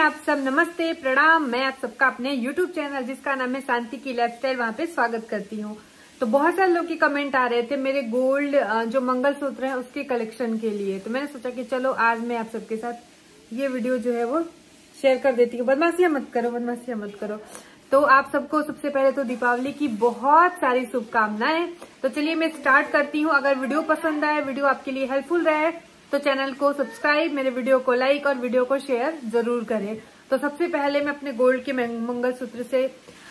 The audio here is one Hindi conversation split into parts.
आप सब, नमस्ते प्रणाम। मैं आप सबका अपने YouTube चैनल जिसका नाम है शांति की लाइफस्टाइल, वहां पे स्वागत करती हूँ। तो बहुत सारे लोग के कमेंट आ रहे थे मेरे गोल्ड जो मंगलसूत्र है उसके कलेक्शन के लिए। तो मैंने सोचा कि चलो आज मैं आप सबके साथ ये वीडियो जो है वो शेयर कर देती हूँ। बदमाशियां मत करो, बदमाशियां मत करो। तो आप सबको सबसे पहले तो दीपावली की बहुत सारी शुभकामनाएं। तो चलिए मैं स्टार्ट करती हूँ। अगर वीडियो पसंद आए, वीडियो आपके लिए हेल्पफुल रहे तो चैनल को सब्सक्राइब, मेरे वीडियो को लाइक और वीडियो को शेयर जरूर करें। तो सबसे पहले मैं अपने गोल्ड के मंगलसूत्र से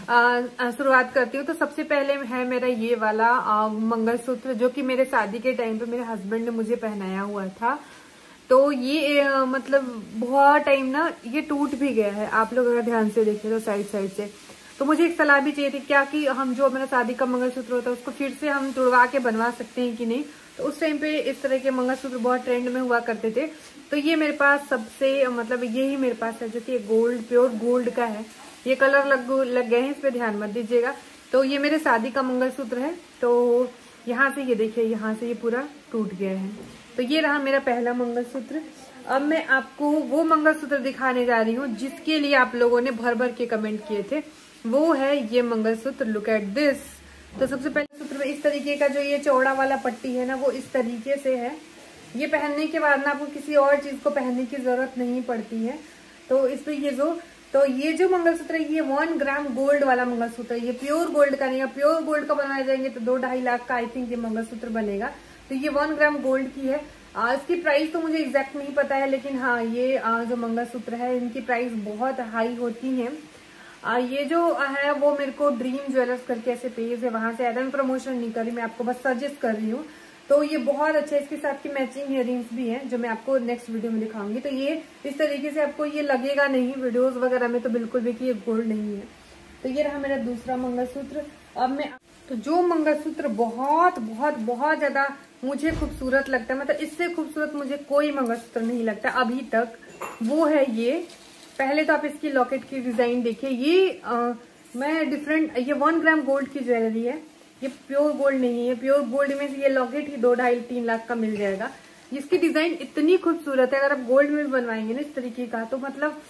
शुरुआत करती हूँ। तो सबसे पहले है मेरा ये वाला मंगलसूत्र, जो कि मेरे शादी के टाइम पे मेरे हस्बैंड ने मुझे पहनाया हुआ था। तो ये मतलब बहुत टाइम ना ये टूट भी गया है। आप लोग अगर ध्यान से देखें तो साइड से। तो मुझे एक सलाह भी चाहिए थी, क्या कि हम जो मेरा शादी का मंगलसूत्र होता है उसको फिर से हम तुड़वा के बनवा सकते हैं कि नहीं। तो उस टाइम पे इस तरह के मंगलसूत्र बहुत ट्रेंड में हुआ करते थे। तो ये मेरे पास सबसे मतलब यही मेरे पास है, जो कि गोल्ड, प्योर गोल्ड का है। ये कलर लग गए हैं, इस पे ध्यान मत दीजिएगा। तो ये मेरे शादी का मंगलसूत्र है। तो यहाँ से ये देखिए, यहाँ से ये पूरा टूट गया है। तो ये रहा मेरा पहला मंगलसूत्र। अब मैं आपको वो मंगलसूत्र दिखाने जा रही हूँ जिसके लिए आप लोगों ने भर भर के कमेंट किए थे। वो है ये मंगलसूत्र। Look at this. तो सबसे पहले सूत्र में इस तरीके का जो ये चौड़ा वाला पट्टी है ना, वो इस तरीके से है। ये पहनने के बाद ना आपको किसी और चीज को पहनने की जरूरत नहीं पड़ती है। तो इस पे ये जो मंगलसूत्र है, ये 1 ग्राम गोल्ड वाला मंगलसूत्र है। ये प्योर गोल्ड का नहीं है। प्योर गोल्ड का बनाया जाएंगे तो 2-2.5 लाख का आई थिंक ये मंगलसूत्र बनेगा। तो ये 1 ग्राम गोल्ड की है। इसकी प्राइस तो मुझे एग्जैक्ट नहीं पता है, लेकिन हाँ ये जो मंगलसूत्र है इनकी प्राइस बहुत हाई होती है। ये जो है वो मेरे को ड्रीम ज्वेलर्स करके ऐसे पेज है, वहां से आया था। मैं प्रमोशन नहीं कर रही, मैं आपको बस सजेस्ट कर रही हूँ। तो ये बहुत अच्छा है। इसके साथ की मैचिंग इयररिंग्स भी है जो मैं आपको नेक्स्ट वीडियो में दिखाऊंगी। तो ये इस तरीके से आपको ये लगेगा नहीं वीडियोस वगैरह में तो बिल्कुल भी कि ये गोल्ड नहीं है। तो ये रहा मेरा दूसरा मंगलसूत्र। अब मैं तो जो मंगलसूत्र बहुत बहुत बहुत ज्यादा मुझे खूबसूरत लगता है, मतलब इससे खूबसूरत मुझे कोई मंगलसूत्र नहीं लगता अभी तक, वो है ये। पहले तो आप इसकी लॉकेट की डिजाइन देखिए। ये मैं डिफरेंट, ये 1 ग्राम गोल्ड की ज्वेलरी है। ये प्योर गोल्ड नहीं है। प्योर गोल्ड में ये लॉकेट ही 2-2.5-3 लाख का मिल जाएगा। इसकी डिजाइन इतनी खूबसूरत है। अगर आप गोल्ड में भी बनवाएंगे ना इस तरीके का, तो मतलब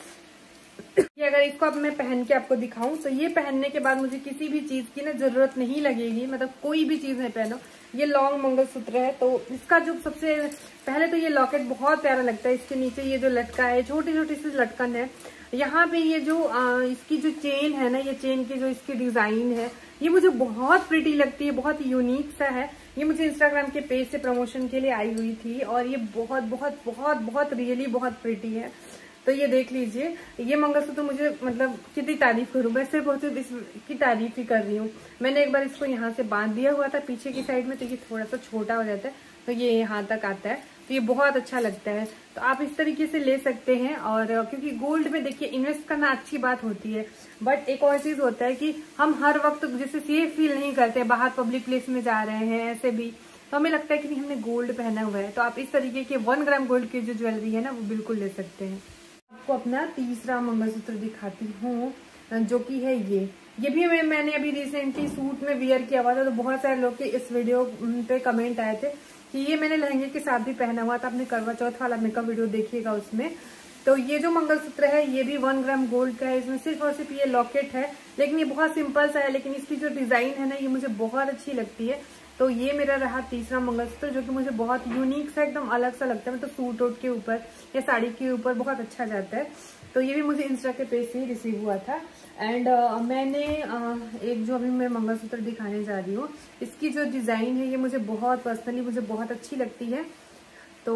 ये अगर इसको अब मैं पहन के आपको दिखाऊं तो ये पहनने के बाद मुझे किसी भी चीज की ना जरूरत नहीं लगेगी। मतलब कोई भी चीज नहीं पहनो। ये लॉन्ग मंगलसूत्र है। तो इसका जो सबसे पहले तो ये लॉकेट बहुत प्यारा लगता है। इसके नीचे ये जो लटका है, छोटी छोटी सी लटकन है। यहाँ पे ये जो इसकी जो चेन है ना, ये चेन की जो इसकी डिजाइन है, ये मुझे बहुत प्रिटी लगती है। बहुत यूनिक सा है। ये मुझे इंस्टाग्राम के पेज से प्रमोशन के लिए आई हुई थी और ये बहुत बहुत बहुत बहुत रियली बहुत प्रिटी है। तो ये देख लीजिए, ये मंगलसूत्र मुझे मतलब कितनी तारीफ करूं, मैं सिर्फ बहुत इसकी तारीफ ही कर रही हूँ। मैंने एक बार इसको यहाँ से बांध दिया हुआ था पीछे की साइड में, तो ये थोड़ा सा छोटा हो जाता है, तो ये यहाँ तक आता है। तो ये बहुत अच्छा लगता है। तो आप इस तरीके से ले सकते हैं। और क्योंकि गोल्ड में देखिए इन्वेस्ट करना अच्छी बात होती है, बट एक और चीज होता है कि हम हर वक्त जैसे सेफ फील नहीं करते, बाहर पब्लिक प्लेस में जा रहे हैं ऐसे भी, तो हमें लगता है कि नहीं हमने गोल्ड पहना हुआ है। तो आप इस तरीके के 1 ग्राम गोल्ड की जो ज्वेलरी है ना, वो बिल्कुल ले सकते हैं। आपको अपना तीसरा मंगलसूत्र दिखाती हूँ, जो कि है ये भी मैंने अभी रिसेंटली सूट में वियर किया हुआ था। तो बहुत सारे लोग के इस वीडियो पे कमेंट आए थे कि ये मैंने लहंगे के साथ भी पहना हुआ था। आपने करवा चौथ वाला मेकअप वीडियो देखिएगा उसमें। तो ये जो मंगलसूत्र है ये भी 1 ग्राम गोल्ड का है। इसमें सिर्फ और सिर्फ ये लॉकेट है, लेकिन ये बहुत सिंपल सा है। लेकिन इसकी जो डिजाइन है ना, ये मुझे बहुत अच्छी लगती है। तो ये मेरा रहा तीसरा मंगलसूत्र, जो कि मुझे बहुत यूनिक सा, एकदम अलग सा लगता है। मतलब सूट वूट के ऊपर या साड़ी के ऊपर बहुत अच्छा जाता है। तो ये भी मुझे इंस्टा के पेज से ही रिसीव हुआ था। एंड मैंने एक जो अभी मैं मंगलसूत्र दिखाने जा रही हूँ, इसकी जो डिजाइन है ये मुझे बहुत पर्सनली मुझे बहुत अच्छी लगती है। तो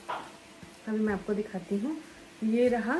अभी मैं आपको दिखाती हूँ। ये रहा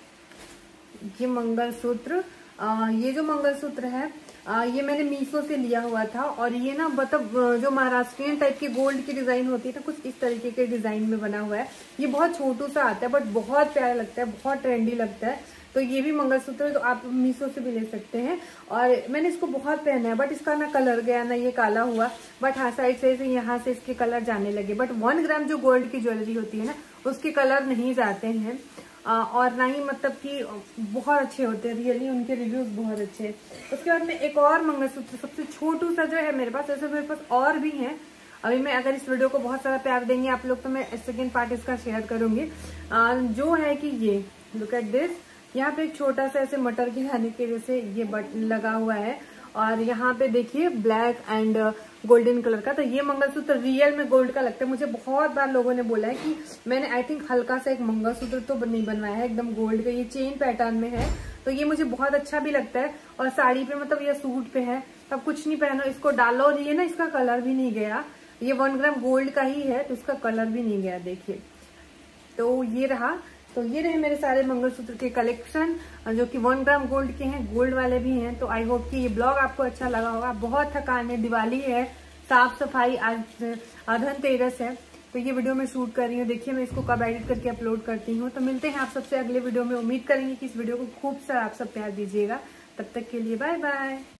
ये मंगलसूत्र। ये जो मंगलसूत्र है ये मैंने मीशो से लिया हुआ था। और ये ना मतलब जो महाराष्ट्रियन टाइप की गोल्ड की डिजाइन होती है ना, कुछ इस तरीके के डिजाइन में बना हुआ है। ये बहुत छोटू सा आता है, बट बहुत प्यारा लगता है, बहुत ट्रेंडी लगता है। तो ये भी मंगलसूत्र है, तो आप मीशो से भी ले सकते हैं। और मैंने इसको बहुत पहना है, बट इसका ना कलर गया ना ये काला हुआ। बट हाँ साइड से यहाँ से इसके कलर जाने लगे। बट 1 ग्राम जो गोल्ड की ज्वेलरी होती है ना, उसके कलर नहीं जाते हैं। और ना ही मतलब कि बहुत अच्छे होते हैं, रियली उनके रिव्यूज बहुत अच्छे हैं। उसके बाद में एक और मंगलसूत्र सबसे छोटू सा जो है मेरे पास, ऐसे मेरे पास और भी हैं। अभी मैं अगर इस वीडियो को बहुत सारा प्यार देंगे आप लोग तो मैं सेकेंड पार्ट इसका शेयर करूंगी। जो है कि ये लुक एट दिस। यहाँ पे एक छोटा सा ऐसे मटर के खाने के जैसे ये बटन लगा हुआ है और यहाँ पे देखिए ब्लैक एंड गोल्डन कलर का। तो ये मंगलसूत्र रियल में गोल्ड का लगता है। मुझे बहुत बार लोगों ने बोला है कि मैंने आई थिंक हल्का सा एक मंगलसूत्र तो नहीं बनवाया है, एकदम गोल्ड का, ये चेन पैटर्न में है। तो ये मुझे बहुत अच्छा भी लगता है और साड़ी पे मतलब ये सूट पे है, तब कुछ नहीं पहनो, इसको डालो और ये ना इसका कलर भी नहीं गया। ये 1 ग्राम गोल्ड का ही है तो इसका कलर भी नहीं गया, देखिए। तो ये रहा, तो ये रहे मेरे सारे मंगलसूत्र के कलेक्शन जो कि 1 ग्राम गोल्ड के हैं, गोल्ड वाले भी हैं। तो आई होप कि ये ब्लॉग आपको अच्छा लगा होगा। बहुत थकान है, दिवाली है, साफ सफाई, आज धनतेरस है, तो ये वीडियो मैं शूट कर रही हूँ। देखिए मैं इसको कब एडिट करके अपलोड करती हूँ। तो मिलते हैं आप सबसे अगले वीडियो में। उम्मीद करेंगे कि इस वीडियो को खूब सारा आप सब प्यार दीजिएगा। तब तक के लिए बाय बाय।